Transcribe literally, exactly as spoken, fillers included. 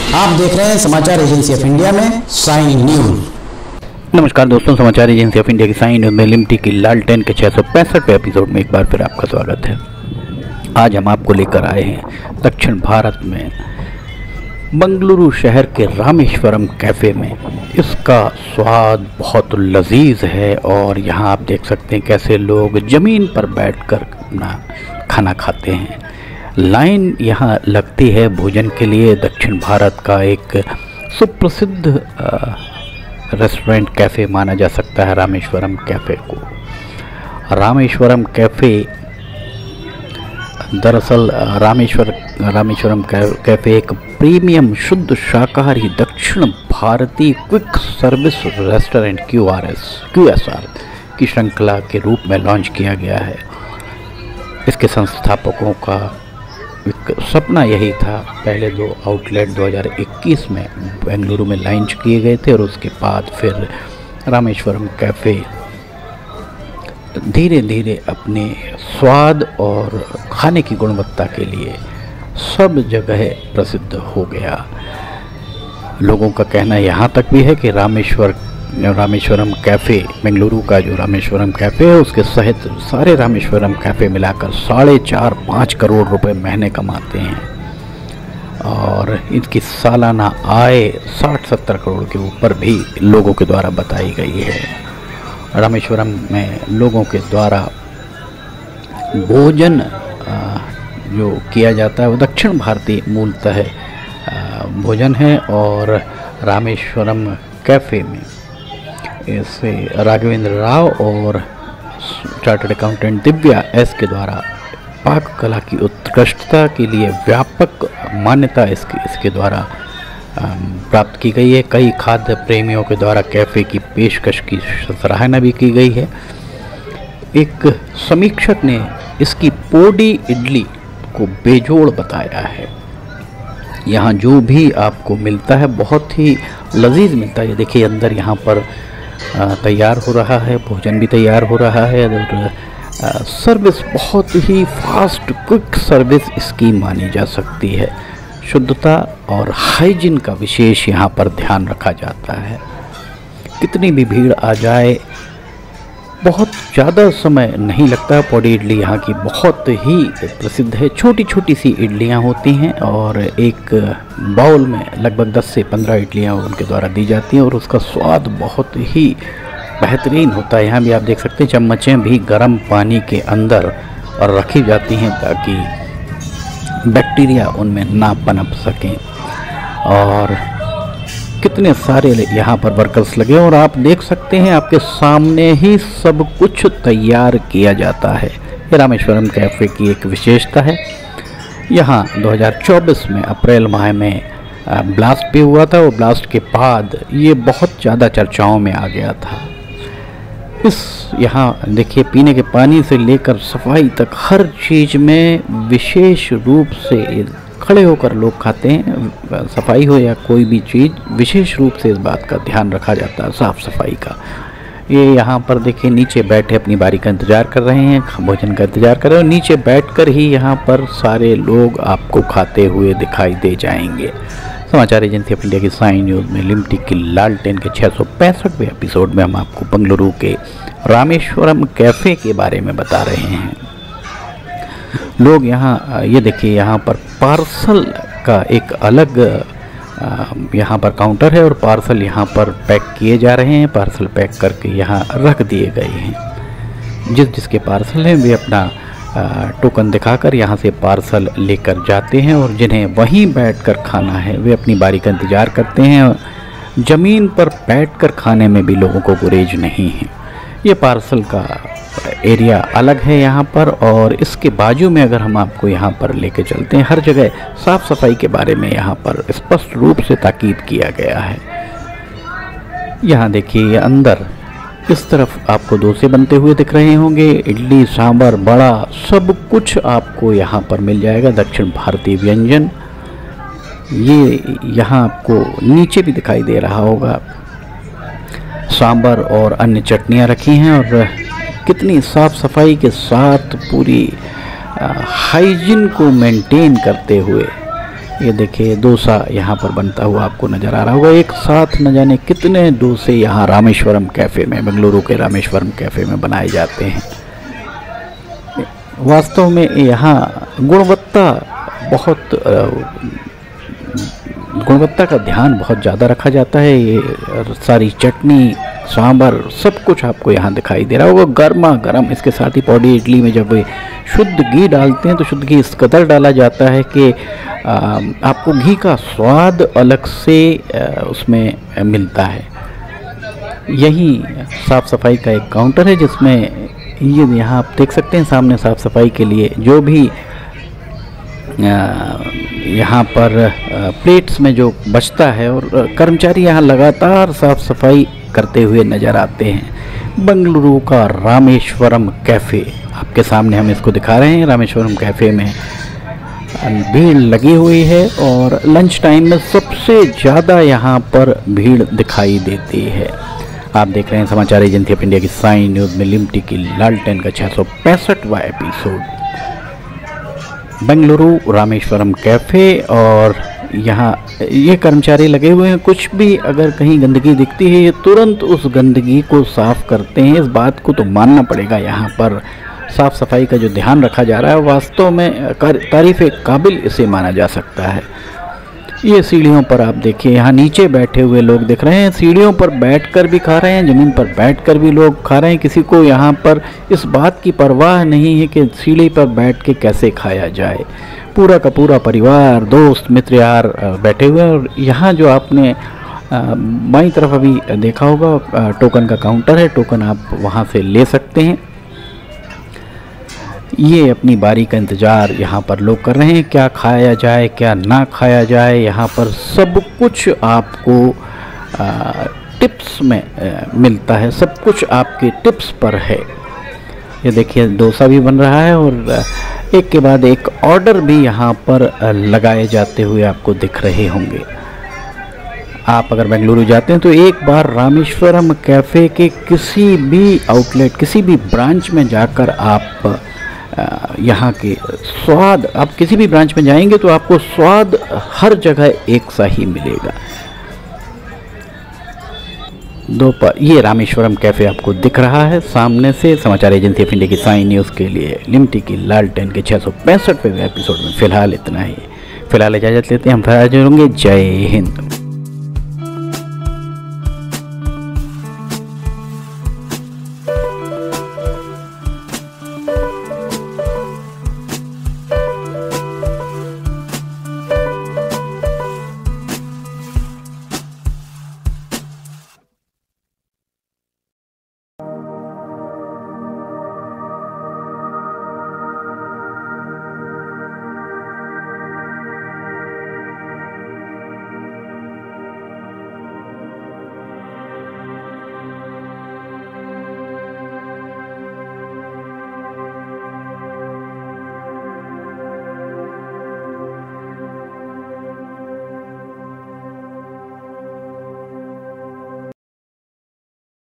आप देख रहे हैं समाचार एजेंसी ऑफ इंडिया में साइन न्यूज। नमस्कार दोस्तों, समाचार एजेंसी ऑफ इंडिया की साइन न्यूज में लिमटी की लालटेन के छह सौ पैंसठ एपिसोड में एक बार फिर आपका स्वागत है। आज हम आपको लेकर आए हैं दक्षिण भारत में बंगलुरु शहर के रामेश्वरम कैफ़े में। इसका स्वाद बहुत लजीज है और यहाँ आप देख सकते हैं कैसे लोग ज़मीन पर बैठकर अपना खाना खाते हैं। लाइन यहाँ लगती है भोजन के लिए। दक्षिण भारत का एक सुप्रसिद्ध रेस्टोरेंट कैफ़े माना जा सकता है रामेश्वरम कैफ़े को। रामेश्वरम कैफ़े दरअसल रामेश्वर रामेश्वरम कैफ़े एक प्रीमियम शुद्ध शाकाहारी दक्षिण भारतीय quick service restaurant Q R S Q S R की श्रृंखला के रूप में लॉन्च किया गया है। इसके संस्थापकों का एक सपना यही था। पहले दो आउटलेट दो हज़ार इक्कीस में बेंगलुरु में लॉन्च किए गए थे और उसके बाद फिर रामेश्वरम कैफ़े धीरे धीरे अपने स्वाद और खाने की गुणवत्ता के लिए सब जगह प्रसिद्ध हो गया। लोगों का कहना यहाँ तक भी है कि रामेश्वर रामेश्वरम कैफ़े बेंगलुरु का जो रामेश्वरम कैफ़े है उसके सहित सारे रामेश्वरम कैफ़े मिलाकर साढ़े चार पाँच करोड़ रुपए महीने कमाते हैं और इनकी सालाना आय साठ सत्तर करोड़ के ऊपर भी लोगों के द्वारा बताई गई है। रामेश्वरम में लोगों के द्वारा भोजन जो किया जाता है वो दक्षिण भारतीय मूलतः भोजन है और रामेश्वरम कैफ़े में इसे राघवेंद्र राव और चार्टर्ड अकाउंटेंट दिव्या एस के द्वारा पाक कला की उत्कृष्टता के लिए व्यापक मान्यता इसके इसके द्वारा प्राप्त की गई है। कई खाद्य प्रेमियों के द्वारा कैफ़े की पेशकश की सराहना भी की गई है। एक समीक्षक ने इसकी पोडी इडली को बेजोड़ बताया है। यहाँ जो भी आपको मिलता है बहुत ही लजीज मिलता है। देखिए अंदर यहाँ पर तैयार हो रहा है, भोजन भी तैयार हो रहा है और सर्विस बहुत ही फास्ट क्विक सर्विस इसकी मानी जा सकती है। शुद्धता और हाइजीन का विशेष यहाँ पर ध्यान रखा जाता है। कितनी भी भीड़ आ जाए बहुत ज़्यादा समय नहीं लगता। पोडी इडली यहाँ की बहुत ही प्रसिद्ध है। छोटी छोटी सी इडलियाँ होती हैं और एक बाउल में लगभग दस से पंद्रह इडलियाँ उनके द्वारा दी जाती हैं और उसका स्वाद बहुत ही बेहतरीन होता है। यहाँ भी आप देख सकते हैं चम्मचें भी गर्म पानी के अंदर और रखी जाती हैं ताकि बैक्टीरिया उनमें ना पनप सकें। और कितने सारे यहाँ पर वर्कर्स लगे और आप देख सकते हैं आपके सामने ही सब कुछ तैयार किया जाता है। ये रामेश्वरम कैफ़े की एक विशेषता है। यहाँ दो हज़ार चौबीस में अप्रैल माह में ब्लास्ट भी हुआ था और ब्लास्ट के बाद ये बहुत ज़्यादा चर्चाओं में आ गया था। इस यहाँ देखिए पीने के पानी से लेकर सफाई तक हर चीज़ में विशेष रूप से खड़े होकर लोग खाते हैं। सफाई हो या कोई भी चीज़ विशेष रूप से इस बात का ध्यान रखा जाता है, साफ़ सफाई का। ये यहाँ पर देखिए नीचे बैठे अपनी बारी का इंतज़ार कर रहे हैं, भोजन का इंतज़ार कर रहे हैं और नीचे बैठकर ही यहाँ पर सारे लोग आपको खाते हुए दिखाई दे जाएंगे। समाचार एजेंसी ऑफ इंडिया की साइन न्यूज़ में लिमटी की लालटेन के छः सौ पैंसठवें एपिसोड में हम आपको बंगलुरु के रामेश्वरम कैफ़े के बारे में बता रहे हैं। लोग यहाँ ये देखिए यहाँ पर पार्सल का एक अलग यहाँ पर काउंटर है और पार्सल यहाँ पर पैक किए जा रहे हैं। पार्सल पैक करके यहाँ रख दिए गए हैं। जिस जिसके पार्सल हैं वे अपना टोकन दिखाकर यहाँ से पार्सल लेकर जाते हैं और जिन्हें वहीं बैठकर खाना है वे अपनी बारी का इंतज़ार करते हैं। ज़मीन पर बैठकर खाने में भी लोगों को गुरेज नहीं है। ये पार्सल का एरिया अलग है यहाँ पर और इसके बाजू में अगर हम आपको यहाँ पर लेके चलते हैं हर जगह साफ़ सफाई के बारे में यहाँ पर स्पष्ट रूप से ताकीद किया गया है। यहाँ देखिए अंदर इस तरफ आपको डोसे बनते हुए दिख रहे होंगे। इडली सांभर बड़ा सब कुछ आपको यहाँ पर मिल जाएगा। दक्षिण भारतीय व्यंजन ये यहाँ आपको नीचे भी दिखाई दे रहा होगा। सांभर और अन्य चटनियाँ रखी हैं और कितनी साफ़ सफाई के साथ पूरी हाइजीन को मेंटेन करते हुए ये देखिए डोसा यहाँ पर बनता हुआ आपको नज़र आ रहा होगा। एक साथ न जाने कितने डोसे यहाँ रामेश्वरम कैफ़े में, बेंगलुरु के रामेश्वरम कैफ़े में बनाए जाते हैं। वास्तव में यहाँ गुणवत्ता बहुत गुणवत्ता का ध्यान बहुत ज़्यादा रखा जाता है। ये सारी चटनी, सांभर, सब कुछ आपको यहाँ दिखाई दे रहा होगा गर्मा गर्म। इसके साथ ही पौड़ी इडली में जब शुद्ध घी डालते हैं तो शुद्ध घी इस कदर डाला जाता है कि आपको घी का स्वाद अलग से उसमें मिलता है। यही साफ़ सफाई का एक काउंटर है जिसमें ये यहाँ आप देख सकते हैं सामने साफ़ सफाई के लिए जो भी यहाँ पर प्लेट्स में जो बचता है, और कर्मचारी यहाँ लगातार साफ़ सफाई करते हुए नज़र आते हैं। बेंगलुरु का रामेश्वरम कैफ़े आपके सामने हम इसको दिखा रहे हैं। रामेश्वरम कैफ़े में भीड़ लगी हुई है और लंच टाइम में सबसे ज़्यादा यहाँ पर भीड़ दिखाई देती है। आप देख रहे हैं समाचार एजेंसी ऑफ इंडिया की साइन न्यूज़ में लिमटी की लालटेन का छः सौ पैंसठवां एपिसोड। बेंगलुरु रामेश्वरम कैफ़े, और यहाँ ये कर्मचारी लगे हुए हैं। कुछ भी अगर कहीं गंदगी दिखती है ये तुरंत उस गंदगी को साफ़ करते हैं। इस बात को तो मानना पड़ेगा, यहाँ पर साफ़ सफाई का जो ध्यान रखा जा रहा है वास्तव में तारीफ़ काबिल इसे माना जा सकता है। ये सीढ़ियों पर आप देखिए यहाँ नीचे बैठे हुए लोग दिख रहे हैं, सीढ़ियों पर बैठकर भी खा रहे हैं, ज़मीन पर बैठकर भी लोग खा रहे हैं। किसी को यहाँ पर इस बात की परवाह नहीं है कि सीढ़ी पर बैठ के कैसे खाया जाए। पूरा का पूरा परिवार, दोस्त मित्र यार बैठे हुए हैं। और यहाँ जो आपने बाईं तरफ अभी देखा होगा टोकन का काउंटर है, टोकन आप वहाँ से ले सकते हैं। ये अपनी बारी का इंतज़ार यहाँ पर लोग कर रहे हैं, क्या खाया जाए क्या ना खाया जाए। यहाँ पर सब कुछ आपको आ, टिप्स में आ, मिलता है, सब कुछ आपके टिप्स पर है। ये देखिए डोसा भी बन रहा है और एक के बाद एक ऑर्डर भी यहाँ पर लगाए जाते हुए आपको दिख रहे होंगे। आप अगर बेंगलुरु जाते हैं तो एक बार रामेश्वरम कैफ़े के किसी भी आउटलेट, किसी भी ब्रांच में जाकर आप यहाँ के स्वाद, आप किसी भी ब्रांच में जाएंगे तो आपको स्वाद हर जगह एक सा ही मिलेगा। दोपहर ये रामेश्वरम कैफ़े आपको दिख रहा है सामने से। समाचार एजेंसी ऑफ इंडिया की साइन न्यूज़ के लिए लिमटी की लालटेन के छः सौ पैंसठवें एपिसोड में फ़िलहाल इतना ही। फ़िलहाल इजाज़त लेते हैं, हम फिर हाजिर होंगे। जय हिंद।